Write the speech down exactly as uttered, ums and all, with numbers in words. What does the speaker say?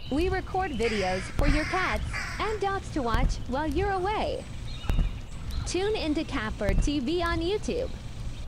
We record videos for your cats and dogs to watch while you're away. Tune into CATBIRD T V on YouTube.